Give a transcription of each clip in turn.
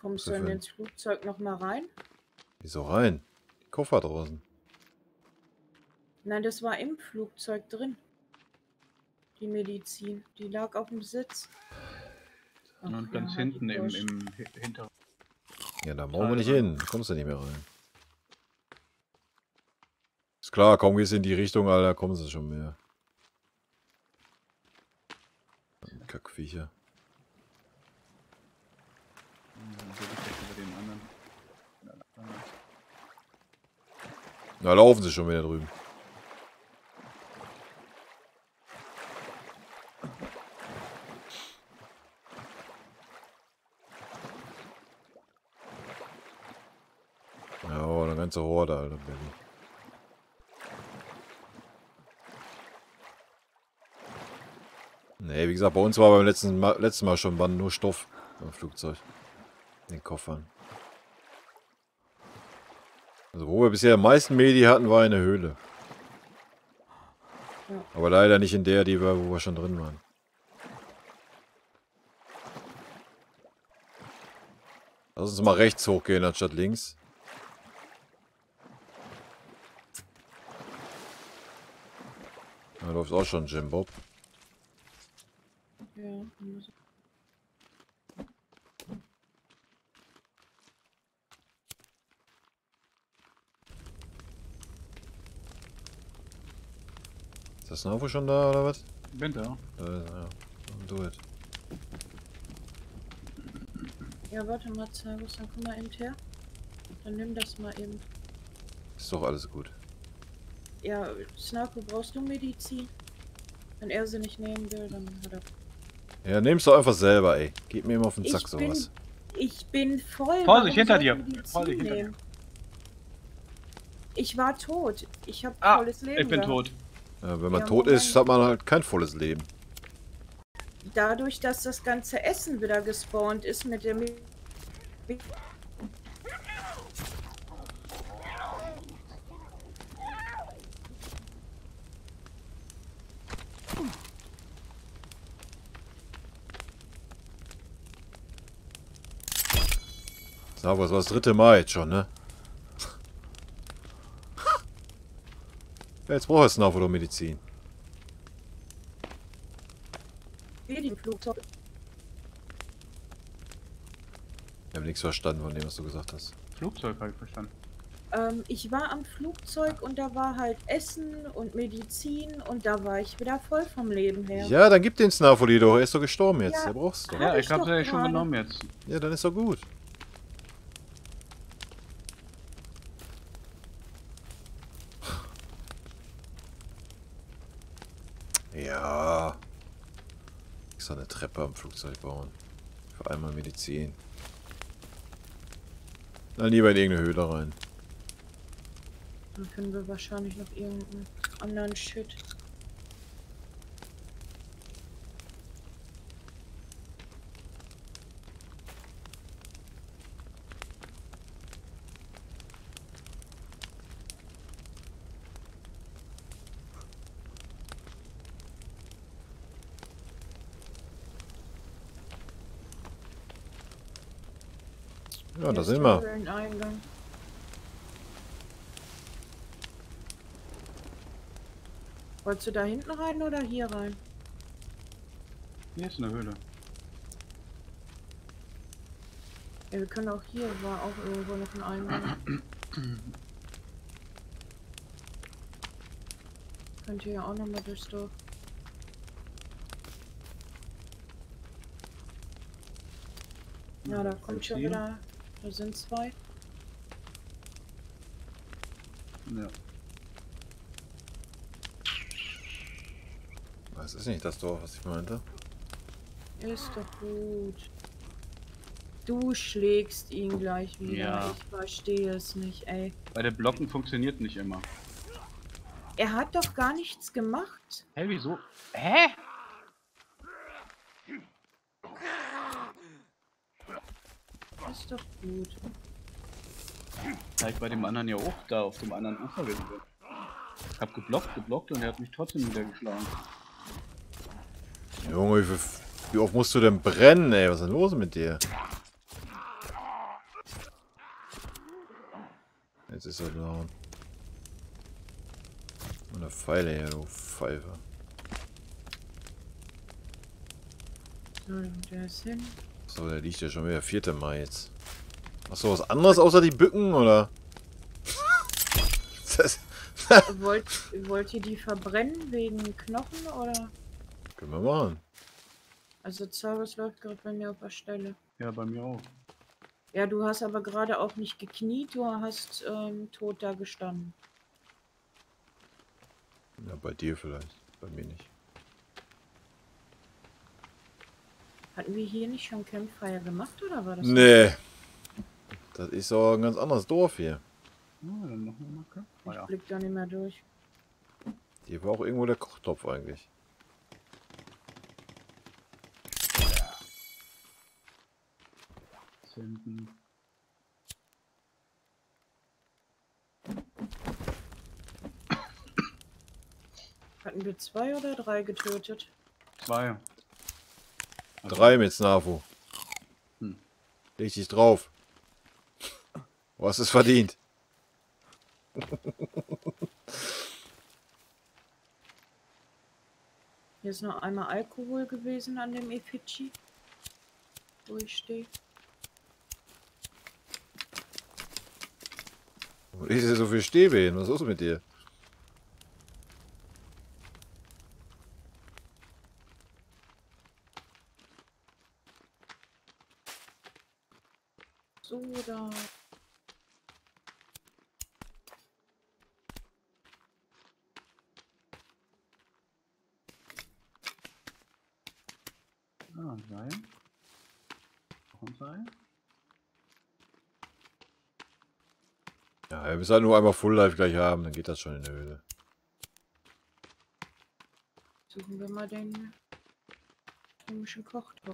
kommst du denn ins Flugzeug noch mal rein? Wieso rein? Die Koffer draußen. Nein, das war im Flugzeug drin. Die Medizin. Die lag auf dem Sitz. Ach, und ganz hinten im hinteren. Ja, da brauchen wir nicht hin. Da kommst du nicht mehr rein. Ist klar, kaum gehst du in die Richtung, Alter, kommen sie schon mehr. Kackviecher. Na, laufen sie schon wieder drüben. Ja, oh, eine ganze Horde, Alter, Belly. Nee, wie gesagt, bei uns war beim letzten Mal schon nur Stoff im Flugzeug. In den Koffern. Also wo wir bisher am meisten Medi hatten, war eine Höhle. Ja. Aber leider nicht in der, wo wir schon drin waren. Lass uns mal rechts hochgehen, anstatt links. Da läuft auch schon Jim Bob. Ja. Ist das Navo schon da, oder was? Bin da. Ja. Do it. Ja, warte mal, Zergus, dann komm mal eben her. Dann nimm das mal eben. Ist doch alles gut. Ja, Snarko, brauchst du Medizin? Wenn er sie nicht nehmen will, dann hat er... Ja, nimm's doch einfach selber, ey. Gib mir immer auf den Sack sowas. Ich bin voll... Vorsicht, hinter dir! Vorsicht, hinter dir! Ich war tot. Ich habe volles Leben ich bin gehabt. tot. Ja, wenn man tot ist, hat man halt kein volles Leben. Dadurch, dass das ganze Essen wieder gespawnt ist mit dem... Sag was, war das 3. Mal jetzt schon, ne? Ja, jetzt braucht es Navo Medizin. Im Flugzeug. Ich habe nichts verstanden von dem, was du gesagt hast. Flugzeug habe ich verstanden. Ich war am Flugzeug und da war halt Essen und Medizin und da war ich wieder voll vom Leben her. Ja, dann gib den Snavoli doch. Er ist doch gestorben jetzt. Ja, Der brauchst du. Ja, ich habe ja schon genommen jetzt. Ja, dann ist doch gut. Ja. Ich soll eine Treppe am Flugzeug bauen. Für einmal Medizin. Dann lieber in irgendeine Höhle rein. Dann finden wir wahrscheinlich noch irgendeinen anderen Shit. Ja, da sind wir. Wolltest du da hinten rein oder hier rein? Hier ist eine Höhle. Ja, wir können auch hier, war auch irgendwo noch ein Eingang. Könnt ihr ja auch noch mal durchs Dorf. Ja, da kommt schon wieder. Da sind 2. Ja. Das ist nicht das Dorf, was ich meinte. Ist doch gut. Du schlägst ihn gleich wieder. Ja. Ich verstehe es nicht, ey. Bei der Blocken funktioniert nicht immer. Er hat doch gar nichts gemacht. Hä, wieso? Hä? Ist doch gut. Da ich bei dem anderen ja auch da auf dem anderen Ufer gewesen bin. Ich hab geblockt und er hat mich trotzdem niedergeschlagen. Junge, wie oft musst du denn brennen, ey? Was ist denn los mit dir? Jetzt ist er down. Und eine Pfeile hier, du Pfeife. So, der ist hin. So, der liegt ja schon wieder 4. Mai jetzt. Achso, was anderes außer die Bücken, oder? Das Wollt ihr die verbrennen wegen Knochen oder? können wir machen. Also Zaubers läuft gerade bei mir auf der Stelle. Ja, bei mir auch. Ja, du hast aber gerade auch nicht gekniet, du hast tot da gestanden. Ja, bei dir vielleicht. Bei mir nicht. Hatten wir hier nicht schon Campfire gemacht oder war das? Nee. Das ist auch ein ganz anderes Dorf hier. Ja, dann machen wir mal Campfire. Ich blick da nicht mehr durch. Hier war auch irgendwo der Kochtopf eigentlich. Hinten. Hatten wir 2 oder 3 getötet? 2. 3 mit Snafu. Hm. Leg dich drauf. Du hast es verdient. Hier ist noch einmal Alkohol gewesen an dem Effici, wo ich stehe. Wo ist hier so viel Stäbe hin? Was ist los mit dir? So, da. Ah, Seil. Noch ein Seil. Ja, wir müssen halt nur einmal Full Life gleich haben, dann geht das schon in der Höhle. Suchen wir mal den komischen Kochtopf.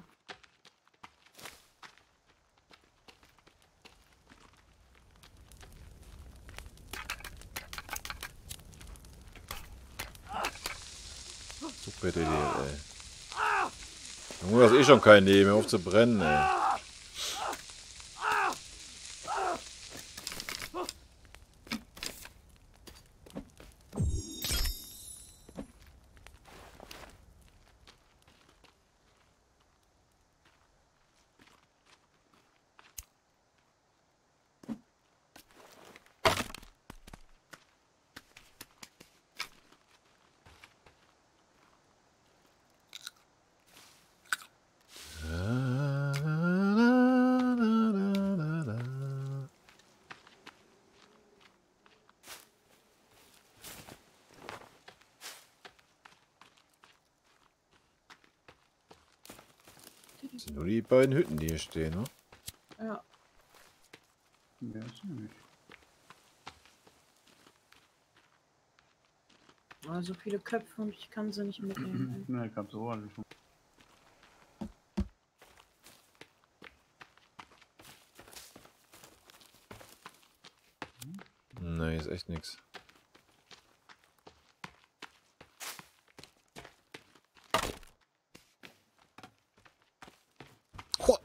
Super Idee, ey. Du hast eh schon kein Leben, hör auf zu brennen, ey. Das sind nur die beiden Hütten, die hier stehen, ne? Ja, Mehr ist nicht. aber so viele Köpfe und ich kann sie nicht mitnehmen. Na, ich hab so alles schon. Nee, ist echt nix. Ho!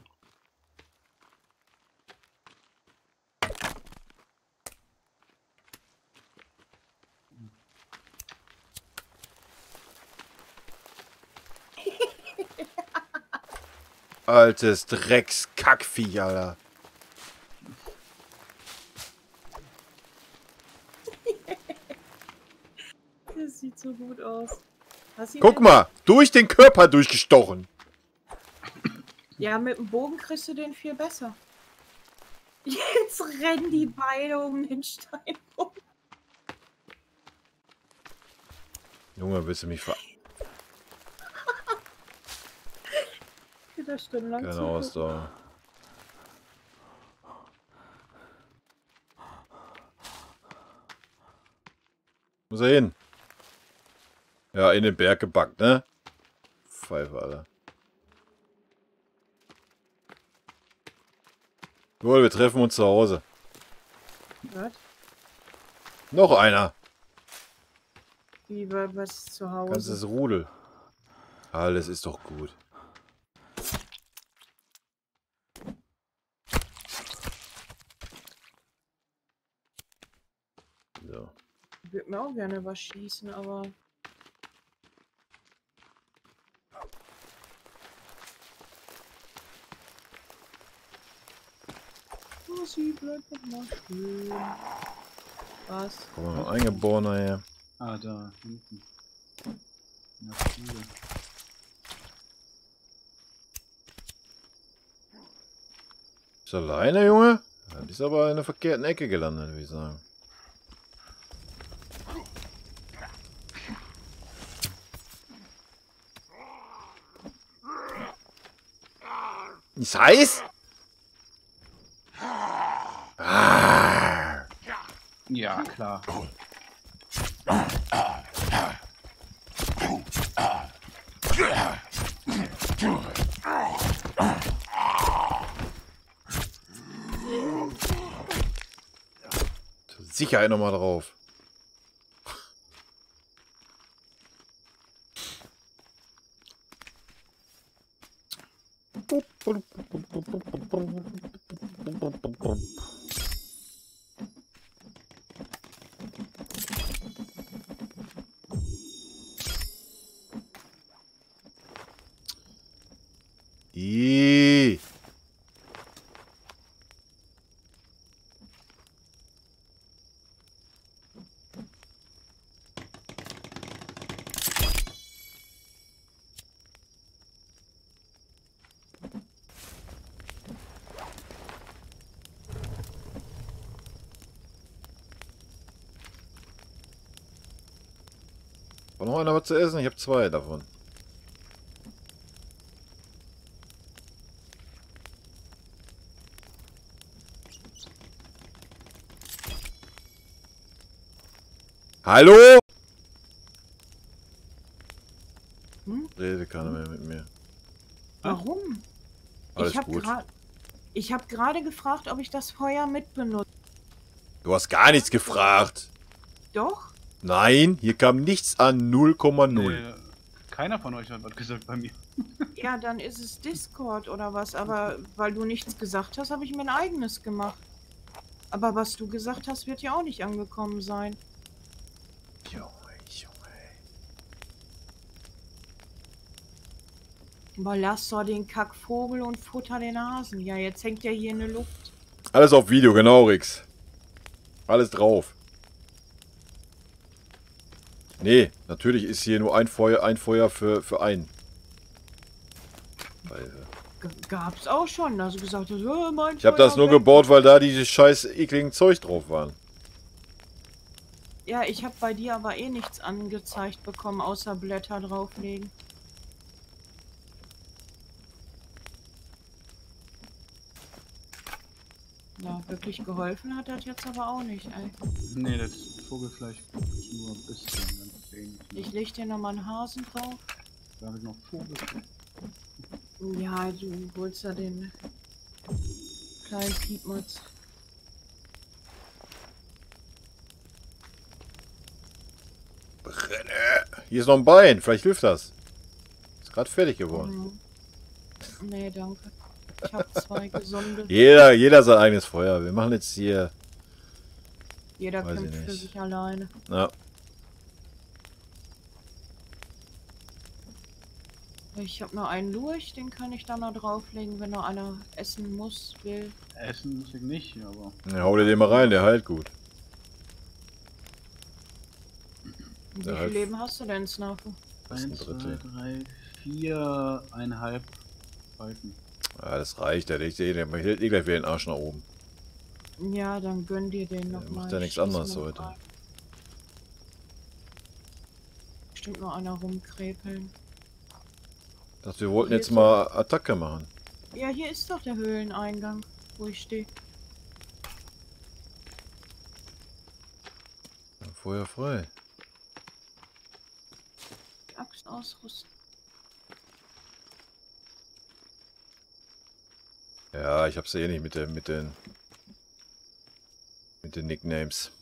Altes Dreckskackvieh, Alter. Das sieht so gut aus. Hast du Guck den- mal, durch den Körper durchgestochen. Ja, mit dem Bogen kriegst du den viel besser. Jetzt rennen die beide um den Stein rum. Junge, willst du mich ver... Da stundenlang Keine zugucken. Ausdauer. Muss er hin? Ja, in den Berg gebackt, ne? Pfeife, Alter. Gut, wir treffen uns zu Hause. Was? Noch einer. Wie war was zu Hause? Ganzes Rudel. Alles ist doch gut. So. Ich würde mir auch gerne was schießen, aber... Oh, sie bleibt doch mal schön. Was? Kommen wir noch eingeborener her. Ah, da, hinten. Ja, cool. Ist alleine, Junge? Ja, die ist aber in der verkehrten Ecke gelandet, würde ich sagen. Ist heiß? Ah. Ja, klar. Zur Sicherheit nochmal drauf. Ihhh. War noch einer was zu essen? Ich habe 2 davon. Hallo? Hm? Rede keiner mehr mit mir. Warum? Alles Ich gut. habe gerade gefragt, ob ich das Feuer mitbenutze. Du hast gar nichts gefragt. Doch? Nein, hier kam nichts an 0,0. Keiner von euch hat was gesagt bei mir. Ja, dann ist es Discord oder was. Aber weil du nichts gesagt hast, habe ich mir ein eigenes gemacht. Aber was du gesagt hast, wird ja auch nicht angekommen sein. Junge, Junge. Aber lass doch den Kackvogel und futter den Hasen. Ja, jetzt hängt er hier in der Luft. Alles auf Video, genau, Rix. Alles drauf. Nee, natürlich ist hier nur ein Feuer für einen. Gab's auch schon, dass du gesagt hast, mein Ich habe das nur gebaut, weil da diese scheiß ekligen Zeug drauf waren. Ja, ich habe bei dir aber eh nichts angezeigt bekommen, außer Blätter drauflegen. Ja, wirklich geholfen hat das jetzt aber auch nicht, ey. Nee, das Vogelfleisch ist nur ein bisschen ganz wenig. Ich leg dir nochmal einen Hasen drauf. Da habe ich noch Vogelfleisch. Ja, du holst ja den kleinen Piepmatz. Brenne. Hier ist noch ein Bein, vielleicht hilft das. Ist gerade fertig geworden. Nee, danke. Ich habe 2 gesunde. Jeder sein eigenes Feuer. Wir machen jetzt hier... Jeder Weiß kämpft ich für nicht. sich alleine. Ja. Ich habe noch einen Lurch, den kann ich dann noch drauflegen, wenn noch einer essen muss, will. Essen muss ich nicht, aber. Ja, hau dir den mal rein, der heilt gut. Wie Ja, viel halt. Leben hast du denn, Snafu? Das ist ein 1, 2, Drittel. 3, 4, 1,5 Balken. Ja, das reicht. Der hält eh gleich wieder den Arsch nach oben. Ja, dann gönn dir den Der noch mal. macht ja Ich nichts schieß anderes mal heute. rein. Bestimmt noch einer rumkrepeln. Ich dachte, wir wollten Hier jetzt ist mal Attacke machen. Ja, hier ist doch der Höhleneingang, wo ich stehe. Ja, Feuer frei. Die Axt ausrüsten. Ja, ich hab's eh nicht mit den Nicknames.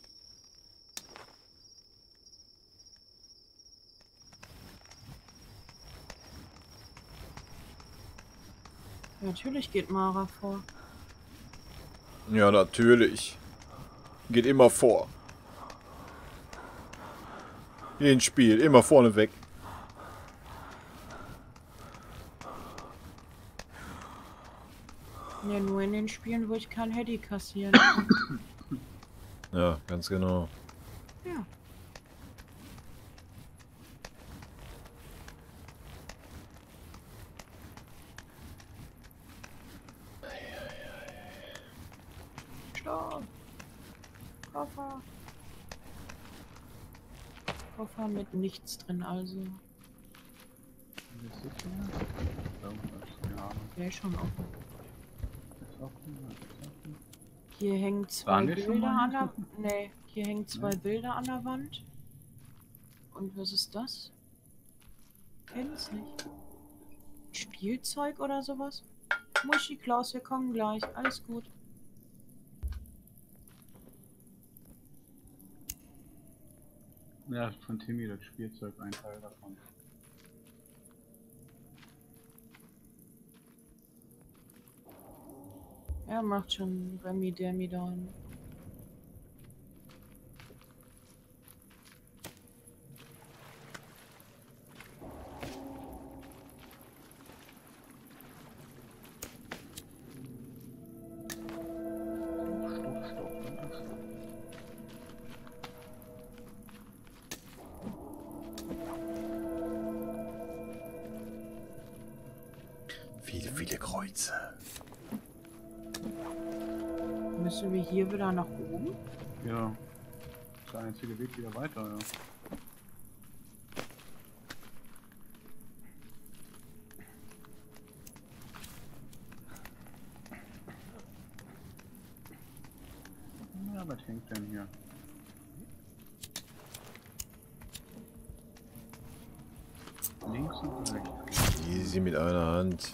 Natürlich geht Mara vor. Ja, natürlich. Geht immer vor. Jeden Spiel, immer vorne weg. Ja, nur in den Spielen, wo ich kein Heady kassieren kann. Ja, ganz genau. Ja. Stopp. Koffer. Koffer mit nichts drin, also. Was ist das hier? Irgendwas, ja. Der ist schon offen. Ist offen, ist offen. Hier hängen zwei Waren wir schon Bilder mal an der... offen? Nee, hier hängen zwei Nee. Bilder an der Wand. Und was ist das? Kenn's nicht. Spielzeug oder sowas? Muschi, Klaus, wir kommen gleich. Alles gut. Ja, von Timmy das Spielzeug, ein Teil davon. Er macht schon Remi Demi da. Stopp. Viele Kreuze. Müssen wir hier wieder nach oben? Ja. Das ist der einzige Weg wieder weiter, ja. Ja, was hängt denn hier? Links und rechts. Easy mit einer Hand.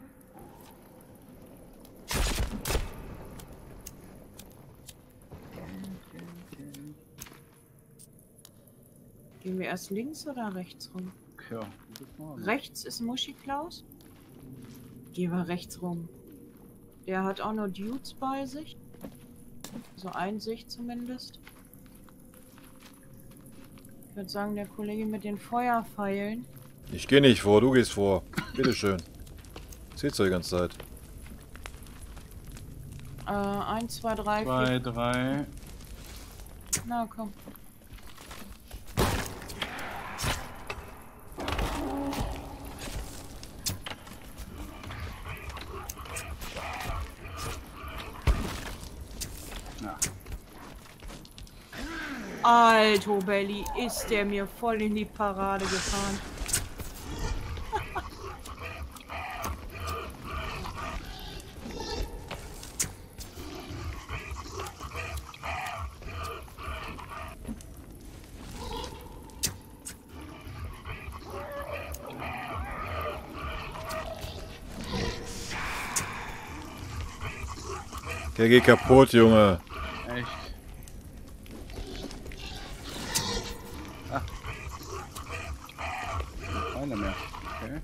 Gehen wir erst links oder rechts rum? Ja, gute Frage. Rechts ist Muschi Klaus. Gehen wir rechts rum. Der hat auch nur Dudes bei sich. So Einsicht zumindest. Ich würde sagen, der Kollege mit den Feuerpfeilen. Ich gehe nicht vor, du gehst vor. Bitteschön. Seht's doch die ganze Zeit. 1, 2, 3, 2, 4. 3. Na komm. Ja. Alto Belly, ist der mir voll in die Parade gefahren. Der geht kaputt, Junge. Echt? Ah. Keine mehr. Okay.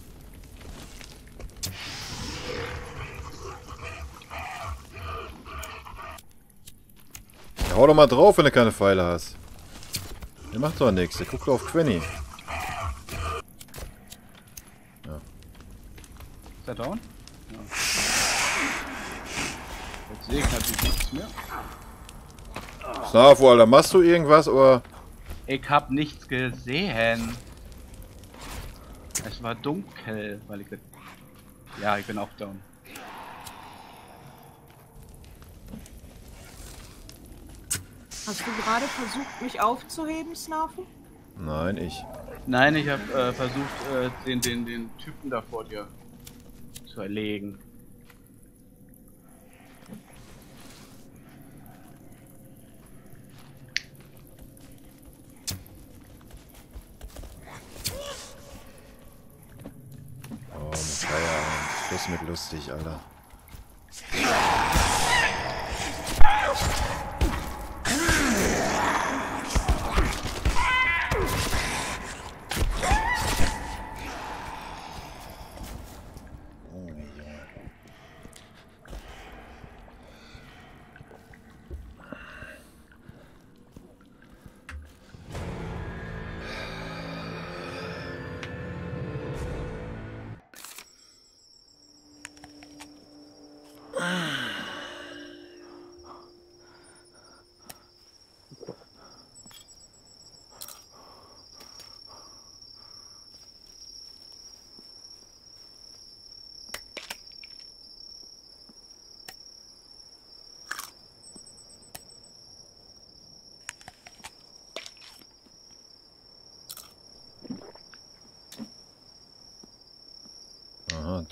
Ja, hau doch mal drauf, wenn du keine Pfeile hast. Der macht doch nichts, der guckt auf Quenny. Ist er down? Ja. Jetzt sehe ich natürlich nichts mehr. Snarfo, Alter, machst du irgendwas, oder? Ich hab nichts gesehen. Es war dunkel, weil ich... Ja, ich bin auch down. Hast du gerade versucht, mich aufzuheben, Snafu? Nein, ich. Nein, ich habe versucht, den Typen da vor dir zu erlegen. Oh, mit Feierabend. Schluss mit lustig, Alter.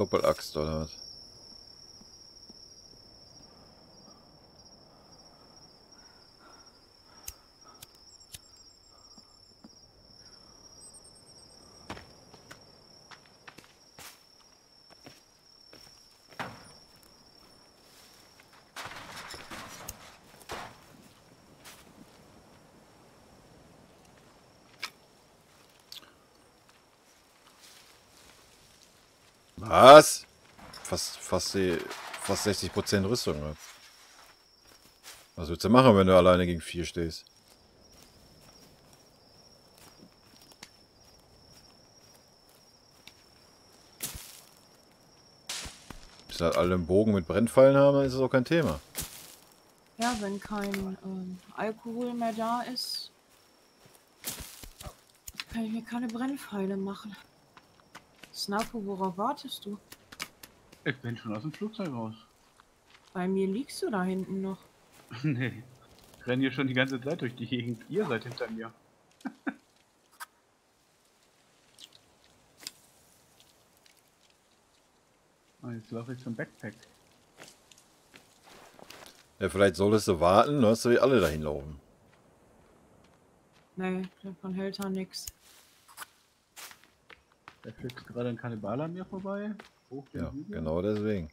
Doppelaxt oder was? Was? Fast 60% Rüstung. Ne? Was willst du machen, wenn du alleine gegen 4 stehst? Bis halt alle einen Bogen mit Brennpfeilen haben, dann ist es auch kein Thema. Ja, wenn kein Alkohol mehr da ist, kann ich mir keine Brennpfeile machen. Snafu, worauf wartest du? Ich bin schon aus dem Flugzeug raus. Bei mir liegst du da hinten noch. Nee. Ich renne hier schon die ganze Zeit durch die Gegend. Ihr seid hinter mir. Und jetzt laufe ich zum Backpack. Ja, vielleicht solltest du warten, dann hast du alle dahin laufen. Nee, davon hält er nix. Da fliegt gerade ein Kannibal an mir vorbei. Hoch den Ja, Hügel. genau deswegen.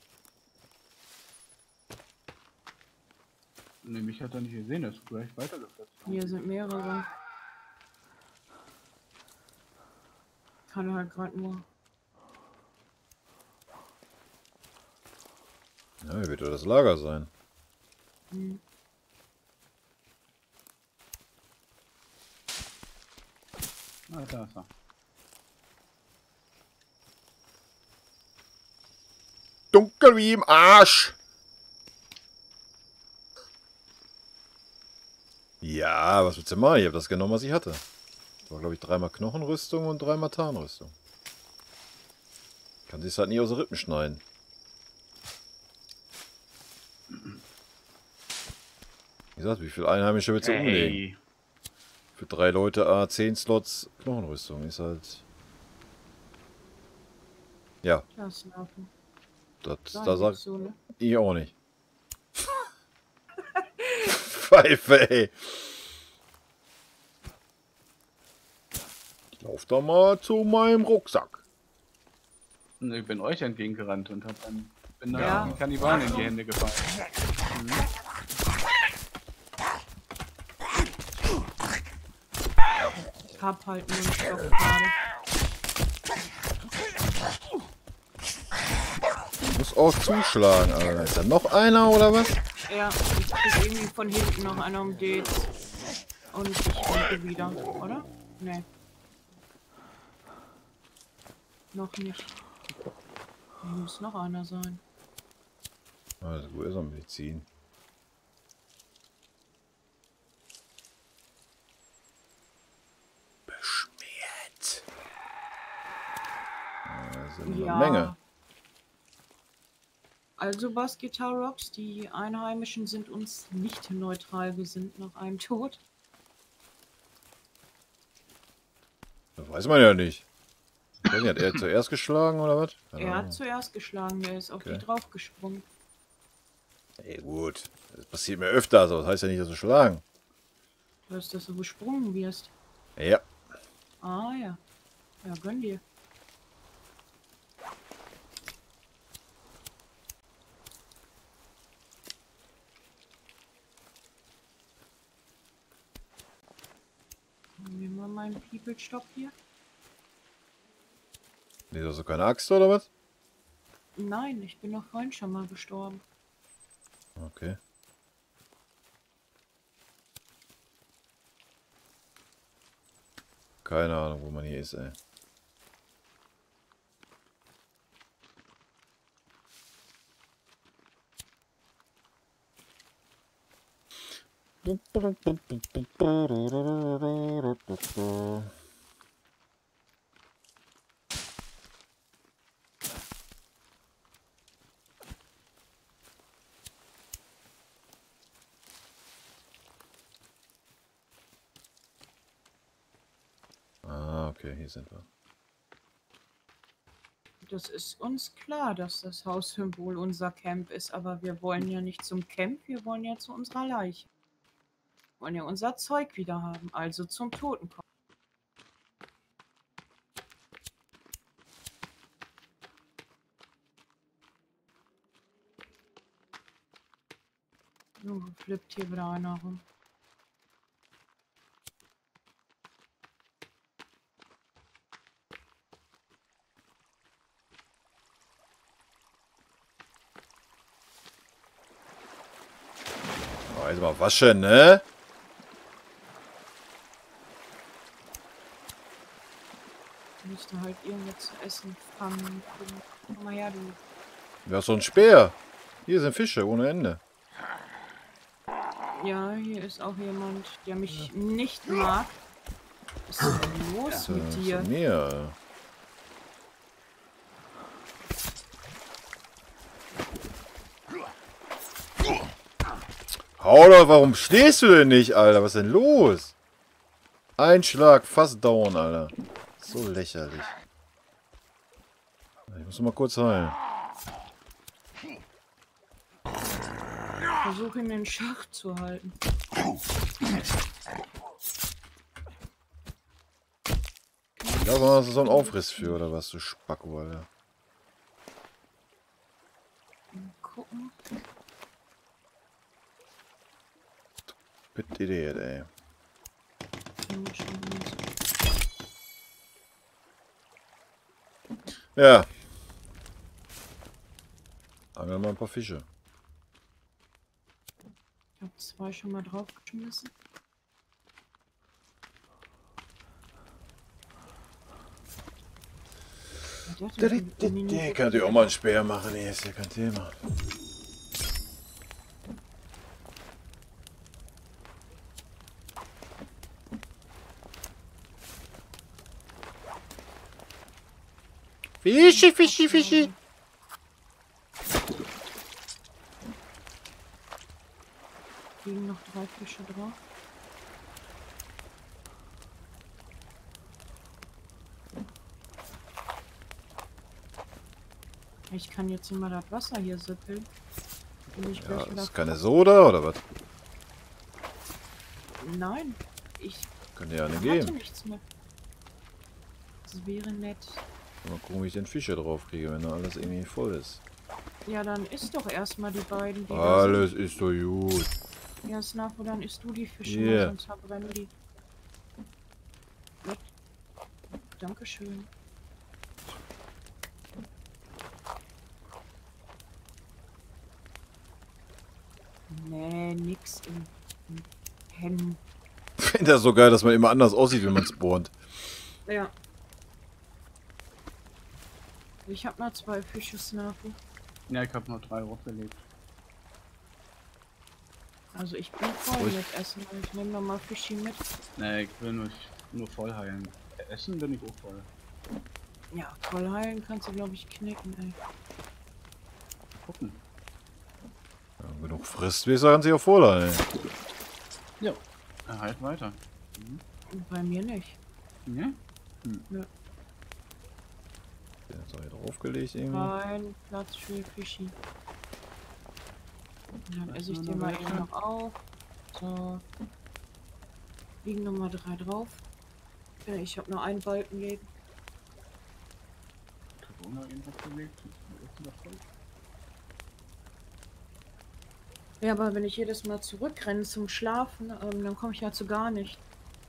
Nee, mich hat er nicht gesehen, er ist gleich weitergeflogen. Hier sind mehrere. Kann halt gerade nur. Ja, wie wird ja das Lager sein? Hm. Ah, da ist er. Dunkel wie im Arsch! Ja, was willst du machen? Ich habe das genommen, was ich hatte. Das war, glaube ich, 3-mal Knochenrüstung und 3-mal Tarnrüstung. Kann sich halt nie aus den Rippen schneiden. Wie gesagt, wie viele Einheimische willst du umlegen? Für 3 Leute 10 Slots Knochenrüstung ist halt... Ja, Das laufen. das, Da da sagt so, ne? ich auch nicht. Pfeife, ey. Ich lauf da mal zu meinem Rucksack. Und ich bin euch entgegengerannt und bin da Ja. den Kannibalen in die Hände gefallen. Ich hab halt nur einen Stock gerade. Muss auch zuschlagen, Alter. Ist da noch einer oder was? Ja, ich krieg irgendwie von hinten noch einer um Dates. Und ich denke wieder, oder? Nee. Noch nicht. Hier muss noch einer sein. Also, wo ist er? Medizin. Beschmiert. Das ist eine Menge. Also Bass Guitar Rocks, die Einheimischen sind uns nicht neutral gesinnt nach einem Tod. Das weiß man ja nicht. Ich weiß nicht, hat er zuerst geschlagen oder was? Keine Er hat Ahnung. zuerst geschlagen, der ist auf Okay. die draufgesprungen. Ey, gut. Das passiert mir öfter, also das heißt ja nicht, dass wir schlagen. Dass du besprungen wirst. Ja. Ah ja. Ja, gönn dir. Nehmen wir meinen People-Stock hier. Nee, hast du keine Axt oder was? Nein, ich bin doch vorhin schon mal gestorben. Okay. Keine Ahnung, wo man hier ist, ey. Ah, okay, hier sind wir. Das ist uns klar, dass das Haussymbol unser Camp ist, aber wir wollen ja nicht zum Camp, wir wollen ja zu unserer Leiche. Wir wollen ja unser Zeug wieder haben, also zum Totenkopf. Junge, flippt hier wieder einer rum. Oh, jetzt mal waschen, ne? Ich müsste halt irgendwas zu essen fangen. Komm mal her, du. Du hast so einen Speer. Hier sind Fische ohne Ende. Ja, hier ist auch jemand, der mich nicht mag. Was ist denn los mit dir? Zu mir. Hau doch, warum stehst du denn nicht, Alter? Was ist denn los? Ein Schlag, fast down, Alter. So lächerlich. Ich muss mal kurz heilen. Versuche ihn in Schach zu halten. Ja, aber hast du so einen Aufriss für, oder was, du Spacko, Alter? Mal gucken. Bitte Idiot, ey. Ja. Angel mal ein paar Fische. Ich habe 2 schon mal draufgeschmissen. Der kann dir auch mal einen Speer machen, nee, ist ja kein Thema. Fischi, Fischi, Fischi. Liegen noch 3 Fische drauf. Ich kann jetzt immer das Wasser hier sippeln. Ja, das ist keine Soda, oder was? Nein, ich Kann dir ja eine hatte geben. nichts mehr. Das wäre nett. Mal gucken, wie ich den Fische drauf kriege, wenn da alles irgendwie voll ist. Ja, dann isst doch erstmal die beiden. Die Alles ist doch gut. da sind. Ja, Snafo, dann isst du die Fische, Yeah. sonst verbrennen die. Weg. Dankeschön. Nee, nix im Pennen. Ich finde das so geil, dass man immer anders aussieht, wenn man spawnt. Ja. Ich hab noch 2 Fische, Snafo. Ja, ich habe noch 3 hochgelegt. Also ich bin voll Ruhig. mit Essen. Ich nehme noch mal Fischi mit. Ne, ich will nur voll heilen. Essen bin ich auch voll. Ja, voll heilen kannst du, glaube ich, knicken, ey. Gucken. Ja, genug frisst, wie sagen sie auch voll, ey. Ja. Halt weiter. Bei mir nicht. Ja? Den ist auch hier draufgelegt irgendwie. Kein Platz für Fischi. Und dann esse ich den mal eben noch auf. So. Liegen nochmal 3 drauf. Ja, ich habe nur einen Balken leben. Corona irgendwas gelegt. Ist das voll? Ja, aber wenn ich jedes Mal zurückrenne zum Schlafen, dann komme ich ja zu gar nicht.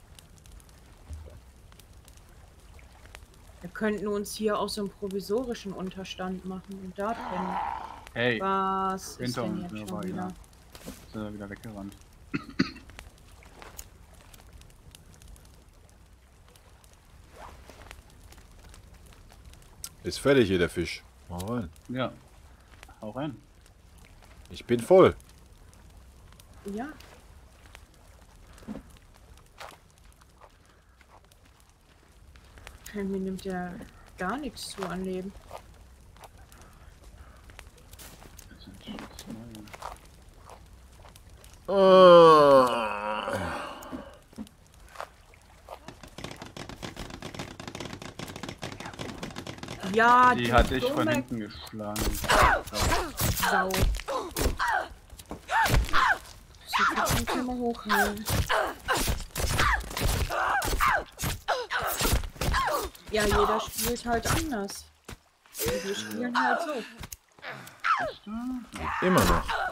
Wir könnten uns hier auch so einen provisorischen Unterstand machen und da drin. Hey, Was ist hinter denn uns, jetzt ja, schon war wieder? ja. Ist er wieder weggerannt. Ist fertig hier der Fisch. Hau rein. Ja. Hau rein. Ich bin voll. Ja. Mir nimmt ja gar nichts zu an Leben. Das ist ein Scheiß Neue. Ja, Die du hatte ich von dumme hinten geschlagen. Sau. So, jetzt können wir hochheilen. Ja, jeder spielt halt anders. Und wir spielen halt so. Immer noch.